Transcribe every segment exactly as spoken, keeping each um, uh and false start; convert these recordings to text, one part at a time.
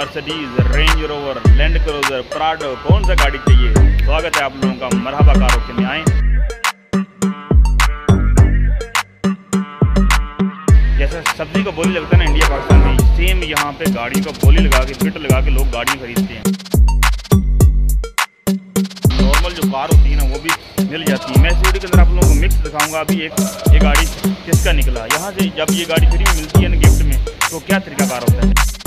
Mercedes, Range Rover, Land Cruiser, Prado, कौन सा गाड़ी चाहिए? स्वागत है आप लोगों का मरहबा कार ऑप्शन में। आए जैसे सब्जी को बोली लगता है ना इंडिया पाकिस्तान में, सेम यहाँ पे गाड़ी को बोली लगा के फिट लगा के लोग गाड़ियाँ खरीदते हैं। नॉर्मल जो कार होती है ना वो भी मिल जाती है। मैं इस वीडियो के अंदर आप लोगों को मिक्स दिखाऊंगा। अभी एक ये गाड़ी किसका निकला, यहाँ से जब ये गाड़ी फ्री में मिलती है ना गिफ्ट में, तो क्या तरीकाकार होता है।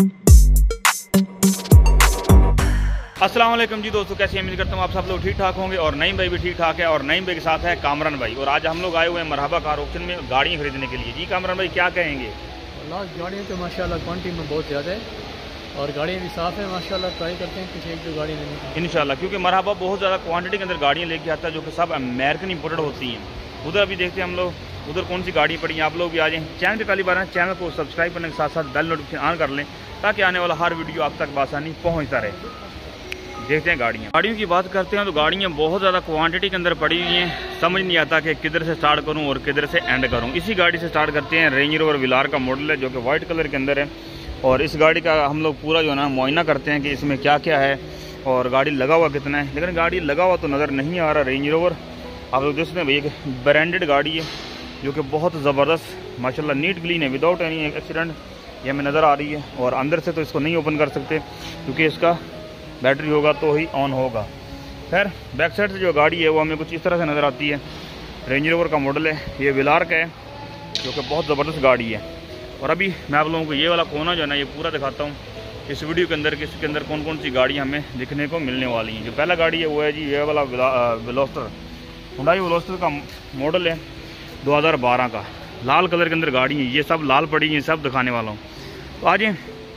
अस्सलाम वालेकुम जी दोस्तों, कैसे उम्मीद करता हूँ आप सब लोग ठीक ठाक होंगे और नईम भाई भी ठीक ठाक है। और नईम भाई के साथ है कामरान भाई, और आज हम लोग आए हुए हैं मरहबा कार ऑप्शन में गाड़ियाँ खरीदने के लिए। जी कामरान भाई क्या कहेंगे? लास्ट गाड़ियाँ तो माशाल्लाह क्वांटिटी में बहुत ज़्यादा है और गाड़ियाँ भी साफ़ है माशाल्लाह। ट्राई करते हैं कुछ एक दो गाड़ी लेने की इंशाल्लाह, क्योंकि मरहबा बहुत ज़्यादा क्वांटिटी के अंदर गाड़ियाँ लेके आता है जो कि सब अमेरिकन इंपोर्टेड होती हैं। उधर अभी देखते हैं हम लोग उधर कौन सी गाड़ी पड़ी है। आप लोग भी आ जाएँ। चैनल पे पहली बार है, चैनल को सब्सक्राइब करने के साथ साथ बेल नोटिफिकेशन ऑन कर लें ताकि आने वाला हर वीडियो आप तक बआसानी पहुँचता रहे। देखते हैं गाड़ियाँ गाड़ियों की बात करते हैं तो गाड़ियाँ बहुत ज़्यादा क्वांटिटी के अंदर पड़ी हुई हैं। समझ नहीं आता कि किधर से स्टार्ट करूँ और किधर से एंड करूँ। इसी गाड़ी से स्टार्ट करते हैं। रेंज रोवर विलार का मॉडल है जो कि वाइट कलर के अंदर है, और इस गाड़ी का हम लोग पूरा जो है ना मुआयना करते हैं कि इसमें क्या क्या है और गाड़ी लगा हुआ कितना है। लेकिन गाड़ी लगा हुआ तो नज़र नहीं आ रहा। रेंज रोवर आप लोग देखते हैं भाई, एक ब्रांडेड गाड़ी है जो कि बहुत ज़बरदस्त माशाल्लाह नीट क्लीन है, विदाउट एनी एक्सीडेंट ये हमें नज़र आ रही है। और अंदर से तो इसको नहीं ओपन कर सकते क्योंकि इसका बैटरी होगा तो ही ऑन होगा। खैर बैक साइड से जो गाड़ी है वो हमें कुछ इस तरह से नज़र आती है। रेंज रोवर का मॉडल है, ये विलार का है जो कि बहुत ज़बरदस्त गाड़ी है। और अभी मैं आप लोगों को ये वाला कोना जो है ना ये पूरा दिखाता हूँ इस वीडियो के अंदर कि इसके अंदर कौन कौन सी गाड़ी हमें दिखने को मिलने वाली हैं। जो पहला गाड़ी है वो है जी ये वाला वेलोस्टर, हुंडई वेलोस्टर का मॉडल है दो हज़ार बारह का। लाल कलर के अंदर गाड़ी है, ये सब लाल पड़ी है, सब दिखाने वाला हूँ। तो आज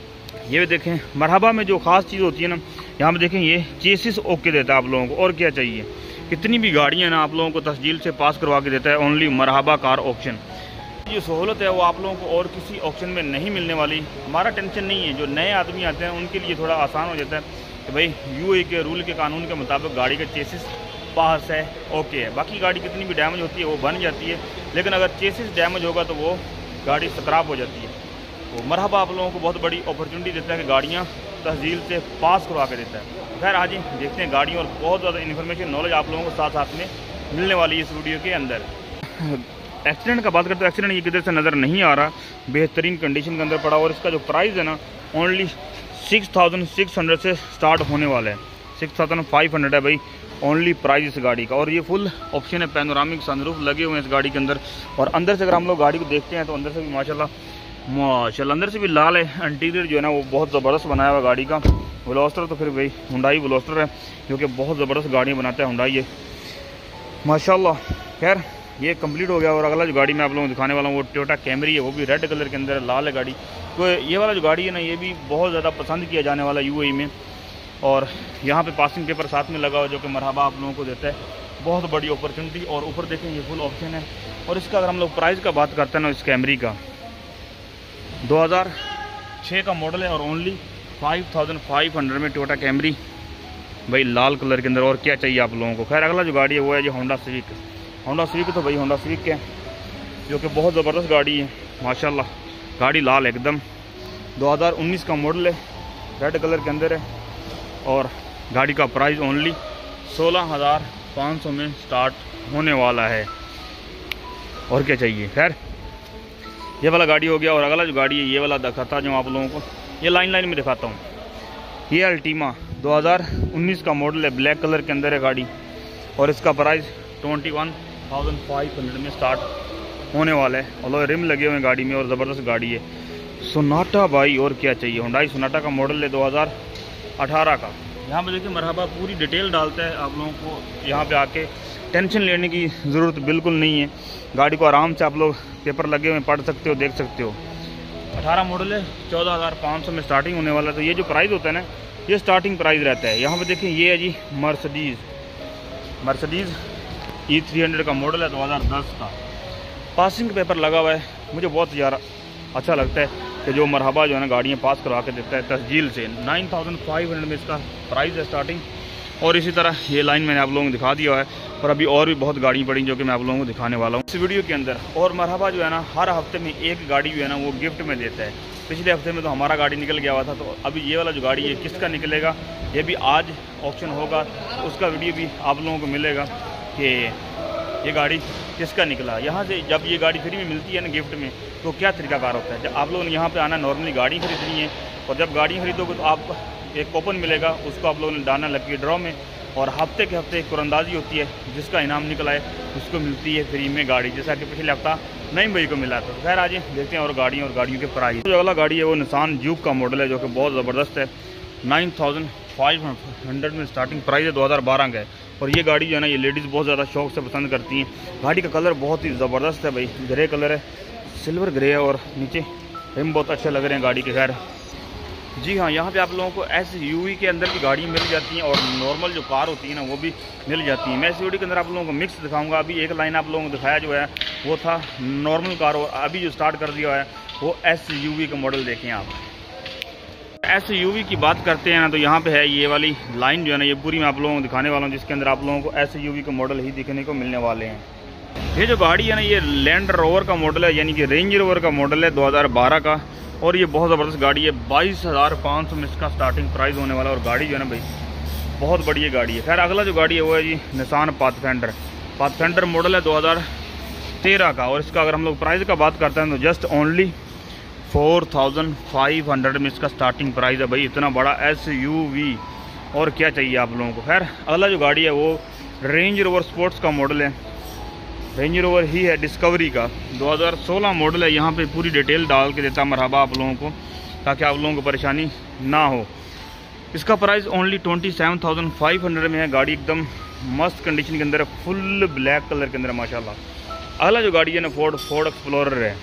ये भी देखें, मरहबा में जो ख़ास चीज़ होती है ना, यहाँ पे देखें ये चेसिस ओके देता है आप लोगों को। और क्या चाहिए, कितनी भी गाड़ियाँ ना आप लोगों को तस्जील से पास करवा के देता है ओनली मरहबा कार ऑप्शन। ये सहूलत है वो आप लोगों को और किसी ऑप्शन में नहीं मिलने वाली। हमारा टेंशन नहीं है, जो नए आदमी आते हैं उनके लिए थोड़ा आसान हो जाता है कि भाई यूएई के रूल के कानून के मुताबिक गाड़ी का चेसिस पास है, ओके है। बाकी गाड़ी कितनी भी डैमेज होती है वो बन जाती है, लेकिन अगर चेसिस डैमेज होगा तो वो गाड़ी स्क्रैप हो जाती है। तो मरहबा आप लोगों को बहुत बड़ी अपॉर्चुनिटी देता है कि गाड़ियाँ तहजील से पास करवा के देता है। खैर आज देखते हैं गाड़ियों, और बहुत ज़्यादा इन्फॉर्मेशन नॉलेज आप लोगों को साथ साथ में मिलने वाली है इस वीडियो के अंदर। एक्सीडेंट का बात करते हैं, एक्सीडेंट ये किधर से नज़र नहीं आ रहा, बेहतरीन कंडीशन के अंदर पड़ा। और इसका जो प्राइस है ना only six thousand six hundred से स्टार्ट होने वाला है। सिक्स थाउजेंड फाइव हंड्रेड है भाई ओनली प्राइस इस गाड़ी का। और ये फुल ऑप्शन है, पैनोरामिक सनरूफ लगे हुए हैं इस गाड़ी के अंदर। और अंदर से अगर हम लोग गाड़ी को देखते हैं तो अंदर से भी माशाल्लाह माशाल्लाह अंदर से भी लाल है। इंटीरियर जो है ना वो बहुत ज़बरदस्त बनाया हुआ गाड़ी का। वेलोस्टर तो फिर भाई हुंडई वेलोस्टर है जो कि बहुत ज़बरदस्त गाड़ियाँ बनाता है हुंडई ये माशाल्लाह। खैर ये कंप्लीट हो गया। और अगला जो गाड़ी मैं आप लोगों को दिखाने वाला हूँ वो टोयोटा कैमरी है, वो भी रेड कलर के अंदर लाल है गाड़ी। तो ये वाला जो गाड़ी है ना ये भी बहुत ज़्यादा पसंद किया जाने वाला यूएई में। और यहाँ पे पासिंग पेपर साथ में लगा हुआ जो कि मरहबा आप लोगों को देता है, बहुत बड़ी अपॉर्चुनिटी। और ऊपर देखें ये फुल ऑप्शन है। और इसका अगर हम लोग प्राइस का बात करते हैं ना, इस कैमरी का दो हज़ार छः का मॉडल है और only five thousand five hundred में टोयोटा कैमरी भाई लाल कलर के अंदर। और क्या चाहिए आप लोगों को। खैर अगला जो गाड़ी है वो है जो होंडा सिविक। होंडा सिविक तो भाई होंडा सिविक है जो कि बहुत ज़बरदस्त गाड़ी है माशाल्लाह। गाड़ी लाल है एकदम, दो हज़ार उन्नीस का मॉडल है, रेड कलर के अंदर है। और गाड़ी का प्राइस ओनली सोलह हज़ार पाँच सौ में स्टार्ट होने वाला है। और क्या चाहिए। खैर ये वाला गाड़ी हो गया। और अगला जो गाड़ी है ये वाला दिखाता जो आप लोगों को, ये लाइन लाइन में दिखाता हूँ। ये अल्टीमा दो हज़ार उन्नीस का मॉडल है, ब्लैक कलर के अंदर है गाड़ी। और इसका price twenty one thousand five hundred में स्टार्ट होने वाला है। और रिम लगे हुए हैं गाड़ी में और ज़बरदस्त गाड़ी है। सोनाटा भाई और क्या चाहिए। हुंडई सोनाटा का मॉडल है दो हज़ार अठारह का। यहाँ पे देखिए मरहबा पूरी डिटेल डालता है आप लोगों को। यहाँ पे आके टेंशन लेने की ज़रूरत बिल्कुल नहीं है। गाड़ी को आराम से आप लोग पेपर लगे हुए पढ़ सकते हो, देख सकते हो। अठारह मॉडल है, चौदह हज़ार पाँच सौ में स्टार्टिंग होने वाला है। तो ये जो प्राइस होता है ना ये स्टार्टिंग प्राइस रहता है। यहाँ पे देखिए ये है जी Mercedes Mercedes E three hundred का मॉडल है दो हज़ार दस का। पासिंग पेपर लगा हुआ है। मुझे बहुत ज़्यादा अच्छा लगता है कि जो मरहबा जो है ना गाड़ियाँ पास करवा के देता है तस्जील से। नाइन थाउजेंड फाइव हंड्रेड में इसका प्राइस है स्टार्टिंग। और इसी तरह ये लाइन मैंने आप लोगों को दिखा दिया है। और अभी और भी बहुत गाड़ी पड़ी जो कि मैं आप लोगों को दिखाने वाला हूँ इस वीडियो के अंदर। और मरहबा जो है ना हर हफ्ते में एक गाड़ी जो है ना वो गिफ्ट में देता है। पिछले हफ्ते में तो हमारा गाड़ी निकल गया हुआ था, तो अभी ये वाला जो गाड़ी है किसका निकलेगा, ये भी आज ऑक्शन होगा, तो उसका वीडियो भी आप लोगों को मिलेगा कि ये गाड़ी किसका निकला। यहाँ से जब ये गाड़ी फ्री में मिलती है ना गिफ्ट में, तो क्या तरीकाकार होता है। जब आप लोगों ने यहाँ पे आना, नॉर्मली गाड़ी खरीदनी है, और जब गाड़ी खरीदोगे तो आप एक कूपन मिलेगा, उसको आप लोगों ने डालना लकी ड्रॉ में, और हफ्ते के हफ्ते एक कुरंदाजी होती है, जिसका इनाम निकला है उसको मिलती है फ्री में गाड़ी, जैसा कि पिछले हफ्ता नईम भाई को मिला था। खैर आज देखते हैं और गाड़ियों और गाड़ियों के प्राइस। जो अगला गाड़ी है वो निसान जूक का मॉडल है, जो कि बहुत ज़बरदस्त है। नाइन थाउजेंड फाइव हंड्रेड में स्टार्टिंग प्राइस है, दो हज़ार बारह का है। और ये गाड़ी जो है ना, ये लेडीज़ बहुत ज़्यादा शौक से पसंद करती हैं। गाड़ी का कलर बहुत ही ज़बरदस्त है भाई, ग्रे कलर है, सिल्वर ग्रे है, और नीचे रिम बहुत अच्छे लग रहे हैं गाड़ी के। खैर जी हाँ, यहाँ पे आप लोगों को एस यू वी के अंदर की गाड़ी मिल जाती हैं, और नॉर्मल जो कार होती है ना वो भी मिल जाती है। मैं एस यू वी के अंदर आप लोगों को मिक्स दिखाऊंगा। अभी एक लाइन आप लोगों को दिखाया जो है वो था नॉर्मल कार, और अभी जो स्टार्ट कर दिया है वो एस यू वी का मॉडल देखें आप। एस यू वी की बात करते हैं ना, तो यहाँ पे है ये वाली लाइन जो है ना, ये पूरी मैं आप लोगों को दिखाने वाला हूँ, जिसके अंदर आप लोगों को एस यू वी का मॉडल ही दिखने को मिलने वाले हैं। ये जो गाड़ी है ना, ये लैंड रोवर का मॉडल है, यानी कि रेंज रोवर का मॉडल है दो हज़ार बारह का, और ये बहुत ज़बरदस्त गाड़ी है। बाईस हज़ार पाँच सौ में इसका स्टार्टिंग प्राइस होने वाला है, और गाड़ी जो है ना भाई बहुत बढ़िया गाड़ी है। खैर अगला जो गाड़ी है वो है जी निसान पाथफिंडर। पाथफिंडर मॉडल है दो हज़ार तेरह का, और इसका अगर हम लोग प्राइस का बात करते हैं तो just only four thousand five hundred में इसका स्टार्टिंग प्राइस है भाई। इतना बड़ा एस यू वी, और क्या चाहिए आप लोगों को। खैर अगला जो गाड़ी है वो रेंज रोवर स्पोर्ट्स का मॉडल है, रेंज रोवर ही है डिस्कवरी का, दो हज़ार सोलह मॉडल है। यहाँ पे पूरी डिटेल डाल के देता मरहबा आप लोगों को, ताकि आप लोगों को परेशानी ना हो। इसका price only twenty seven thousand five hundred में है। गाड़ी एकदम मस्त कंडीशन के अंदर है, फुल ब्लैक कलर के अंदर माशाल्लाह। अगला जो गाड़ी है ना फोर्ड फोर्ड एक्सप्लोरर है,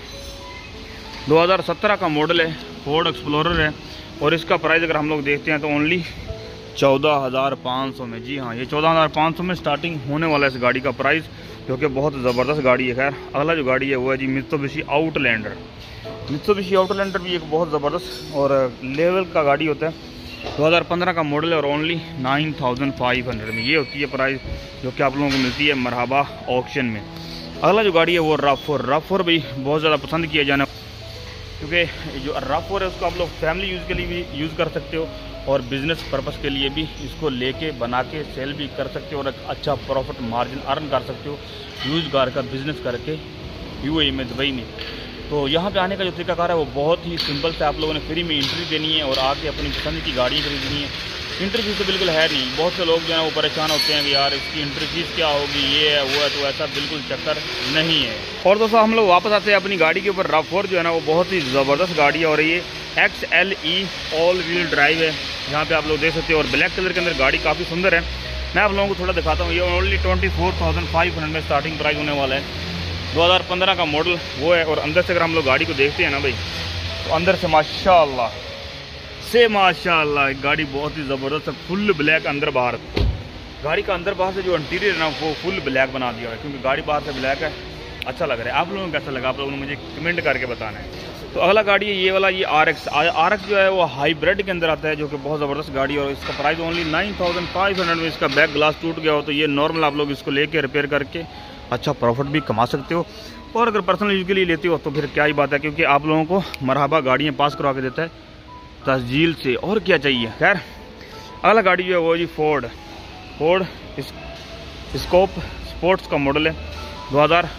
दो हज़ार सत्रह का मॉडल है, फोर्ड एक्सप्लोरर है, और इसका प्राइस अगर हम लोग देखते हैं तो ओनली चौदह हज़ार पाँच सौ में। जी हाँ, ये चौदह हज़ार पाँच सौ में स्टार्टिंग होने वाला है इस गाड़ी का प्राइस, जो कि बहुत ज़बरदस्त गाड़ी है। खैर अगला जो गाड़ी है वो है जी मित्सुबिशी आउटलैंडर। मित्सुबिशी आउटलैंडर भी एक बहुत ज़बरदस्त और लेवल का गाड़ी होता है, दो हज़ार पंद्रह का मॉडल है, और only nine thousand five hundred में ये होती है प्राइस, जो कि आप लोगों को मिलती है मरहबा ऑक्शन में। अगला जो गाड़ी है वो रफ फोर। रफ फोर भी बहुत ज़्यादा पसंद किया जाना, क्योंकि जो रफ फोर है उसको आप लोग फैमिली यूज़ के लिए भी यूज़ कर सकते हो, और बिज़नेस पर्पस के लिए भी इसको लेके बना के सेल भी कर सकते हो, और अच्छा प्रॉफिट मार्जिन अर्न कर सकते हो यूज़ कार का बिज़नेस करके यूएई में, दुबई में। तो यहाँ पे आने का जो तरीकाकार है वो बहुत ही सिंपल से, आप लोगों ने फ्री में एंट्री देनी है और आके अपनी पसंद की गाड़ी खरीदनी है। एंट्री फीस तो बिल्कुल है नहीं। बहुत से लोग जो है वो परेशान होते हैं कि यार इसकी एंट्री फीस क्या होगी, ये है वो है, तो ऐसा बिल्कुल चक्कर नहीं है। और दोस्तों हम लोग वापस आते हैं अपनी गाड़ी के ऊपर। रफ फोर जो है ना वो बहुत ही ज़बरदस्त गाड़ी है, और ये X L E all wheel drive है, यहाँ पे आप लोग देख सकते हो, और ब्लैक कलर के अंदर गाड़ी काफ़ी सुंदर है। मैं आप लोगों को थोड़ा दिखाता हूँ। ये only twenty four thousand five hundred में स्टार्टिंग प्राइस होने वाला है, दो हज़ार पंद्रह का मॉडल वो है। और अंदर से अगर हम लोग गाड़ी को देखते हैं ना भाई, तो अंदर से माशाल्लाह से माशाल्लाह गाड़ी बहुत ही ज़बरदस्त है, फुल ब्लैक अंदर बाहर। गाड़ी का अंदर बाहर से जो इंटीरियर है ना वो फुल ब्लैक बना दिया है, क्योंकि गाड़ी बाहर से ब्लैक है, अच्छा लग रहा है। आप लोगों को कैसा लगा, आप लोगों ने मुझे कमेंट करके बताना है। तो अगला गाड़ी है ये वाला, ये आर एक्स। आर एक्स जो है वो हाइब्रिड के अंदर आता है, जो कि बहुत ज़बरदस्त गाड़ी है, और इसका price only nine thousand five hundred में। इसका बैक ग्लास टूट गया हो तो ये नॉर्मल आप लोग इसको लेके रिपेयर करके अच्छा प्रॉफिट भी कमा सकते हो, और अगर पर्सनल यूज़ के लिए लेते हो तो फिर क्या ही बात है, क्योंकि आप लोगों को मरहबा गाड़ियाँ पास करवा के देता है तस्जील से, और क्या चाहिए। खैर अगला गाड़ी जो है वो जी फोर्ड फोर्ड स्कोप स्पोर्ट्स का मॉडल है, दो हज़ार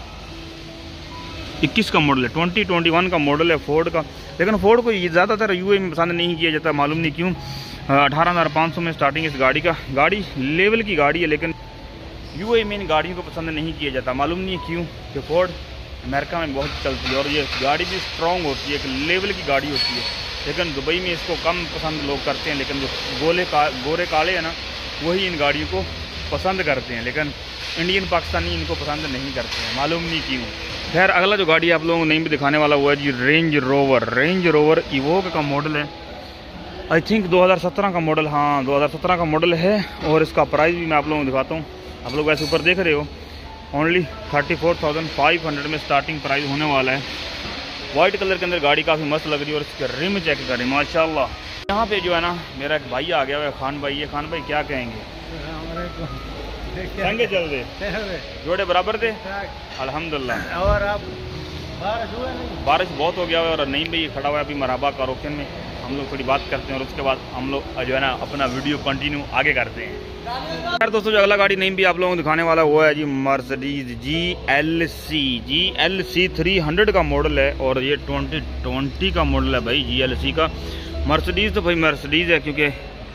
इक्कीस का मॉडल है, ट्वेंटी ट्वेंटी वन का मॉडल है फोर्ड का। लेकिन फोर्ड को ये ज़्यादातर यूएई में पसंद नहीं किया जाता, मालूम नहीं क्यों। अठारह हज़ार पाँच सौ में स्टार्टिंग इस गाड़ी का। गाड़ी लेवल की गाड़ी है, लेकिन यूएई में इन गाड़ियों को पसंद नहीं किया जाता, मालूम नहीं क्यों, कि फोर्ड अमेरिका में बहुत चलती है, और ये गाड़ी भी स्ट्रॉन्ग होती है, एक लेवल की गाड़ी होती है। लेकिन दुबई में इसको कम पसंद लोग करते हैं, लेकिन जो गोले का गोरे काले हैं ना वही इन गाड़ियों को पसंद करते हैं, लेकिन इंडियन पाकिस्तानी इनको पसंद नहीं करते हैं, मालूम नहीं क्यों। खैर अगला जो गाड़ी आप लोगों को नहीं भी दिखाने वाला हुआ है जी Range Rover. Range Rover Evoque का मॉडल है, आई थिंक दो हज़ार सत्रह का मॉडल, हाँ दो हज़ार सत्रह का मॉडल है, और इसका प्राइस भी मैं आप लोगों को दिखाता हूँ। आप लोग वैसे ऊपर देख रहे हो, only thirty four thousand five hundred में स्टार्टिंग प्राइस होने वाला है। वाइट कलर के अंदर गाड़ी काफ़ी मस्त लग रही है, और इसके रिम चेक करें माशाल्लाह। यहाँ पे जो है ना मेरा एक भाई आ गया है, खान भाई है। खान भाई क्या कहेंगे, संगे चल दे, जोड़े बराबर दे, अल्हम्दुलिल्लाह। और आप बारिश बहुत हो गया है और नहीं भाई खड़ा हुआ है अभी मरहबा कार ऑक्शन में। हम लोग थोड़ी बात करते हैं और उसके बाद हम लोग जो है ना अपना वीडियो कंटिन्यू आगे करते हैं। यार दोस्तों जो अगला गाड़ी नहीं भी आप लोगों को दिखाने वाला वो है जी Mercedes G L C G L C three hundred का मॉडल है और ये ट्वेंटी ट्वेंटी का मॉडल है भाई जी एल सी का। मर्सिडीज तो भाई मर्सिडीज है क्योंकि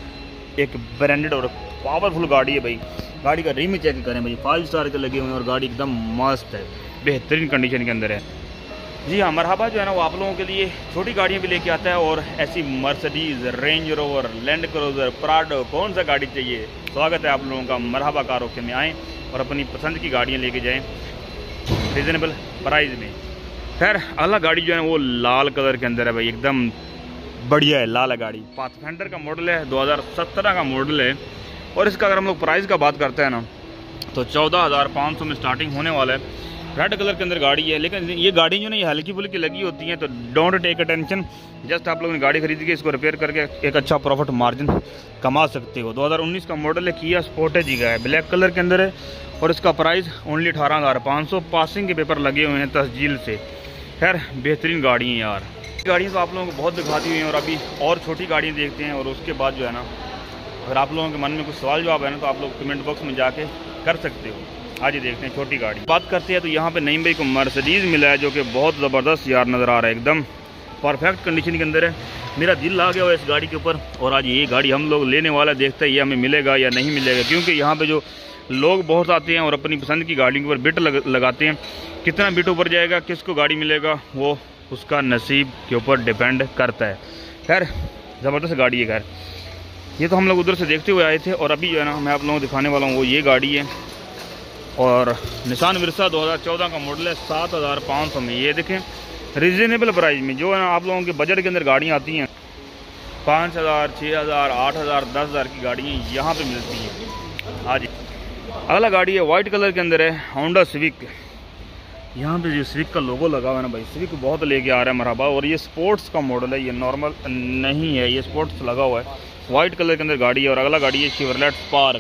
एक ब्रांडेड और पावरफुल गाड़ी है भाई। गाड़ी का रिम चेक करें भाई, फाइव स्टार के लगे हुए हैं और गाड़ी एकदम मस्त है, बेहतरीन कंडीशन के अंदर है। जी हाँ, मरहबा जो है ना वो आप लोगों के लिए छोटी गाड़ियाँ भी लेके आता है और ऐसी Mercedes, Range Rover, Land Cruiser, Prado, कौन सा गाड़ी चाहिए, स्वागत है आप लोगों का मरहबा कार ऑक्शन में। आएँ और अपनी पसंद की गाड़ियाँ लेके जाएँ रिजनेबल प्राइस में। खैर अगला गाड़ी जो है वो लाल कलर के अंदर है भाई, एकदम बढ़िया है, लाल है गाड़ी। पाथफाइंडर का मॉडल है, दो हज़ार सत्रह का मॉडल है और इसका अगर हम लोग प्राइस का बात करते हैं ना तो चौदह हज़ार पाँच सौ में स्टार्टिंग होने वाला है। रेड कलर के अंदर गाड़ी है, लेकिन ये गाड़ी जो ना ये हल्की फुल्की लगी होती है तो डोंट टेक अटेंशन। जस्ट आप लोगों ने गाड़ी खरीद के इसको रिपेयर करके एक अच्छा प्रॉफिट मार्जिन कमा सकते हो। दो हज़ार उन्नीस का मॉडल है, किया स्पोर्टेज का है, ब्लैक कलर के अंदर है और इसका प्राइस ओनली अठारह हज़ार पाँच सौ। पासिंग के पेपर लगे हुए हैं तस्जील से। खैर बेहतरीन गाड़ी है यार। गाड़ियाँ तो आप लोगों को बहुत दिखाती हुई हैं और अभी और छोटी गाड़ियाँ देखते हैं और उसके बाद जो है ना अगर आप लोगों के मन में कुछ सवाल जवाब है ना तो आप लोग कमेंट बॉक्स में जाके कर सकते हो। आज देखते हैं छोटी गाड़ी बात करते हैं तो यहाँ पे नईम भाई को मर्सिडीज मिला है जो कि बहुत ज़बरदस्त यार नज़र आ रहा है, एकदम परफेक्ट कंडीशन के अंदर है। मेरा दिल आ गया हुआ इस गाड़ी के ऊपर और आज ये गाड़ी हम लोग लेने वाला, देखते हैं ये हमें मिलेगा या नहीं मिलेगा, क्योंकि यहाँ पे जो लोग बहुत आते हैं और अपनी पसंद की गाड़ी के ऊपर बिट लग, लगाते हैं। कितना बिट ऊपर जाएगा, किसको गाड़ी मिलेगा, वो उसका नसीब के ऊपर डिपेंड करता है। खैर ज़बरदस्त गाड़ी है। खैर ये तो हम लोग उधर से देखते हुए आए थे और अभी जो है ना मैं आप लोगों को दिखाने वाला हूँ वो ये गाड़ी है और निसान वर्सा दो हज़ार चौदह का मॉडल है, सात हज़ार पाँच सौ में। ये देखें रिजनेबल प्राइस में जो है ना आप लोगों के बजट के अंदर गाड़ियाँ आती हैं, पाँच हज़ार छः हज़ार आठ हज़ार दस हज़ार की गाड़ियाँ यहाँ पे मिलती हैं। हाँ जी, अगला गाड़ी है वाइट कलर के अंदर है, होंडा सिविक। यहाँ पे जो सिविक का लोगो लगा हुआ है ना भाई, सिविक बहुत लेके आ रहा है मरहबा। और ये स्पोर्ट्स का मॉडल है, ये नॉर्मल नहीं है, ये स्पोर्ट्स लगा हुआ है। वाइट कलर के अंदर गाड़ी है और अगला गाड़ी है शेवरलेट स्पार्क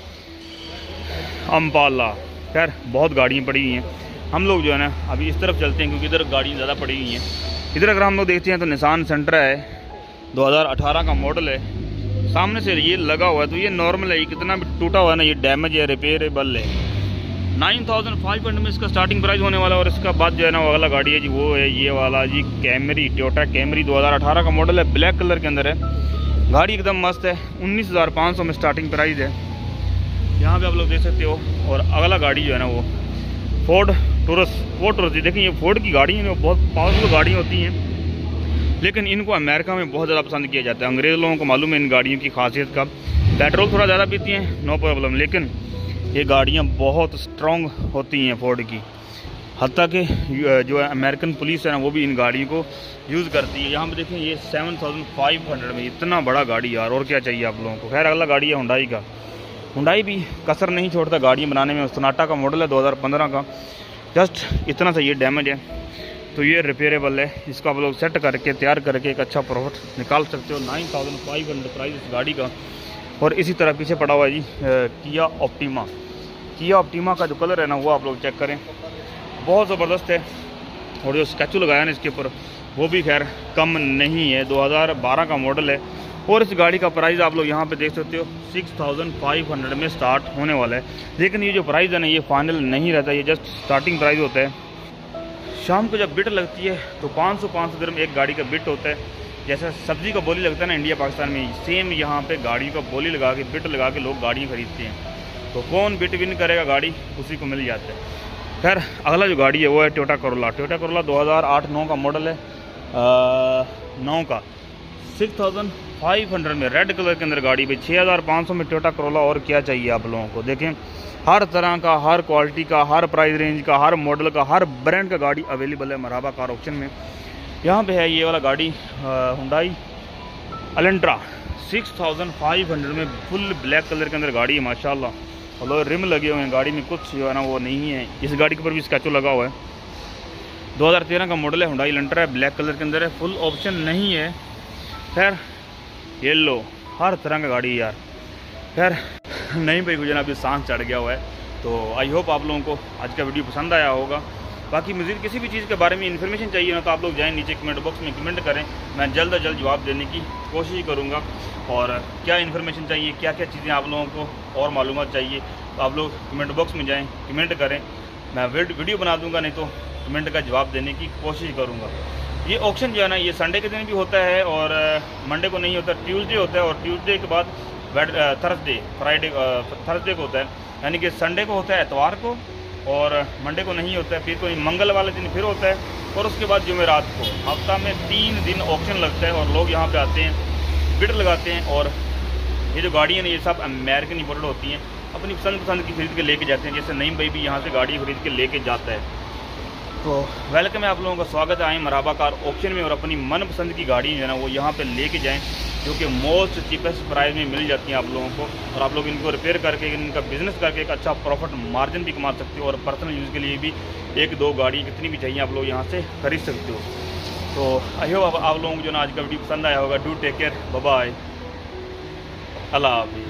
अम्पाला। खैर बहुत गाड़ियाँ पड़ी हुई हैं। हम लोग जो है ना अभी इस तरफ चलते हैं क्योंकि इधर गाड़ियाँ ज़्यादा पड़ी हुई हैं। इधर अगर हम लोग देखते हैं तो निसान सेंट्रा है, दो हज़ार अठारह का मॉडल है। सामने से ये लगा हुआ है तो ये नॉर्मल है, ये कितना भी टूटा हुआ है ना ये डैमेज है, रिपेयरेबल है। नाइन थाउजेंड फाइव हंड्रेड में इसका स्टार्टिंग प्राइस होने वाला है। और इसका बाद जो है ना वो अगला गाड़ी है जी वो है ये वाला जी कैमरी, टोयोटा कैमरी दो हज़ार अठारह का मॉडल है, ब्लैक कलर के अंदर है। गाड़ी एकदम मस्त है, उन्नीस हज़ार पाँच सौ में स्टार्टिंग प्राइस है, यहाँ पे आप लोग देख सकते हो। और अगला गाड़ी जो है ना वो फोर्ड टोरस, फोर्ड टोरस। देखिए ये फोर्ड की गाड़ी है, बहुत पावरफुल गाड़ी होती हैं, लेकिन इनको अमेरिका में बहुत ज़्यादा पसंद किया जाता है। अंग्रेज़ लोगों को मालूम है इन गाड़ियों की खासियत का। पेट्रोल थोड़ा ज़्यादा पीती हैं, नो प्रॉब्लम, लेकिन ये गाड़ियाँ बहुत स्ट्रॉन्ग होती हैं फोर्ड की। हत्ता कि जो है अमेरिकन पुलिस है ना वो भी इन गाड़ियों को यूज़ करती है। यहाँ पे देखें ये सेवन थाउजेंड फाइव हंड्रेड में, इतना बड़ा गाड़ी यार, और क्या चाहिए आप लोगों को। खैर अगला गाड़ी है हुंडई का। हुंडई भी कसर नहीं छोड़ता गाड़ियाँ बनाने में। सोनाटा का मॉडल है दो हज़ार पंद्रह का, जस्ट इतना सा ये डैमेज है तो ये रिपेयरेबल है। इसको आप लोग सेट करके तैयार करके एक अच्छा प्रॉफिट निकाल सकते हो। Nine thousand five hundred price इस गाड़ी का। और इसी तरह पीछे पड़ा हुआ है जी किया ऑप्टिमा। किया ऑप्टिमा का जो कलर है ना वो आप लोग चेक करें, बहुत ज़बरदस्त है। और जो स्केचू लगाया ना इसके ऊपर वो भी खैर कम नहीं है, दो हज़ार बारह का मॉडल है। और इस गाड़ी का प्राइस आप लोग यहाँ पे देख सकते हो सिक्स थाउजेंड फाइव हंड्रेड में स्टार्ट होने वाला है। लेकिन ये जो प्राइस है ना ये फाइनल नहीं रहता, ये जस्ट स्टार्टिंग प्राइस होता है। शाम को जब बिट लगती है तो पाँच सौ पाँच सौ में एक गाड़ी का बिट होता है। जैसा सब्जी का बोली लगता है ना इंडिया पाकिस्तान में, सेम यहाँ पे गाड़ियों का बोली लगा के बिट लगा के लोग गाड़ियाँ खरीदते हैं। तो कौन बिट विन करेगा गाड़ी उसी को मिल जाता है। खैर अगला जो गाड़ी है वो है टोयोटा कोरोला। टोयोटा कोरोला दो हज़ार आठ नौ का मॉडल है, नौ का, सिक्स थाउजेंड फाइव हंड्रेड में रेड कलर के अंदर गाड़ी पे छः हज़ार पाँच सौ में टोयोटा कोरोला। और क्या चाहिए आप लोगों को। देखें हर तरह का, हर क्वालिटी का, हर प्राइस रेंज का, हर मॉडल का, हर ब्रांड का गाड़ी अवेलेबल है मरहबा कार ऑक्शन में। यहाँ पे है ये वाला गाड़ी Hyundai Elantra, six thousand five hundred में फुल ब्लैक कलर के अंदर गाड़ी है माशाल्लाह। और रिम लगे हुए हैं गाड़ी में, कुछ जो है ना वो नहीं है। इस गाड़ी के ऊपर भी स्केचो लगा हुआ है। दो हज़ार तेरह का मॉडल है, हुंडई एलेंट्रा है, ब्लैक कलर के अंदर है, फुल ऑप्शन नहीं है। खैर येलो, हर तरह का गाड़ी है यार। खैर नहीं भाई गुजरा अभी सांस चढ़ गया हुआ है। तो आई होप आप लोगों को आज का वीडियो पसंद आया होगा। बाकी मज़ीद किसी भी चीज़ के बारे में इन्फॉर्मेशन चाहिए ना तो आप लोग जाएँ नीचे कमेंट बॉक्स में कमेंट करें, मैं जल्द अज जल्द जवाब देने की कोशिश करूँगा। और क्या इन्फॉर्मेशन चाहिए, क्या क्या चीज़ें आप लोगों को और मालूमात चाहिए तो आप लोग कमेंट बॉक्स में जाएँ कमेंट करें, मैं वीडियो बना दूँगा, नहीं तो कमेंट का जवाब देने की कोशिश करूँगा। ये ऑक्शन जो है ना ये संडे के दिन भी होता है और मंडे को नहीं होता, ट्यूसडे होता है और ट्यूसडे के बाद थर्सडे फ्राइडे थर्सडे को होता है, यानी कि संडे को होता है एतवार को और मंडे को नहीं होता है। फिर कोई मंगल वाले दिन फिर होता है और उसके बाद जुमेरात को। हफ्ता में तीन दिन ऑक्शन लगता है और लोग यहाँ पे आते हैं, बिड लगाते हैं और ये जो गाड़ियाँ हैं ये सब अमेरिकन इंपोर्टेड होती हैं, अपनी पसंद पसंद की खरीद के लेके जाते हैं। जैसे नईम भाई भी यहाँ से गाड़ी खरीद के लेके जाता है। तो वेलकम है आप लोगों का, स्वागत है आए मराबा कार ऑक्शन में और अपनी मनपसंद की गाड़ी जो है ना वो यहाँ पे लेके जाएं, जो कि मोस्ट चीपेस्ट प्राइस में मिल जाती हैं आप लोगों को और आप लोग इनको रिपेयर करके इनका बिज़नेस करके एक अच्छा प्रॉफिट मार्जिन भी कमा सकते हो और पर्सनल यूज़ के लिए भी एक दो गाड़ी कितनी भी चाहिए आप लोग यहाँ से खरीद सकते हो। तो आई होप आप लोगों को जो ना आज का वीडियो पसंद आया होगा। Do take care, bye bye, अल्लाह हाफिज़।